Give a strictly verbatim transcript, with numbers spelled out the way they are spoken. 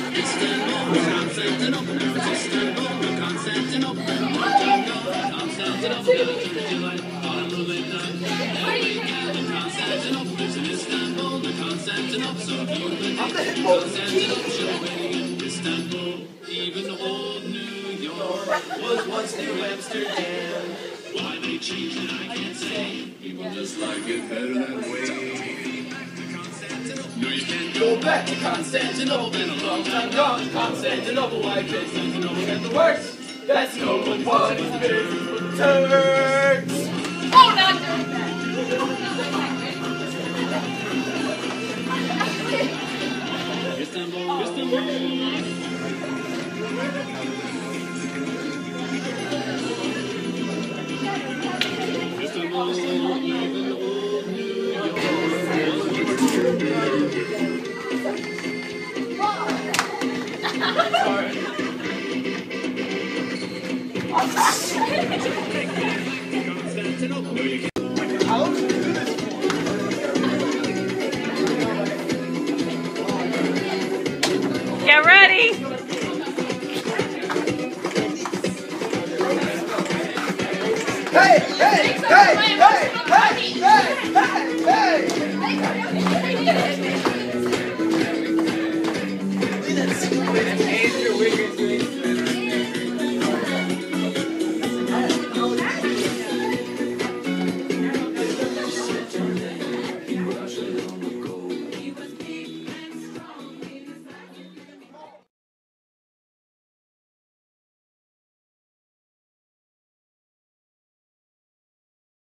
Even old New York was once New Amsterdam. Why they changed it, I can't say. People just like it better that way. No, you can't go back to Constantinople. Been a long time gone. Constantinople, why Constantinople got the worst? That's no one was business with Turks. Oh, not doing that. Istanbul, Istanbul. Get ready. Hey, hey, hey, hey, hey, hey, hey, hey!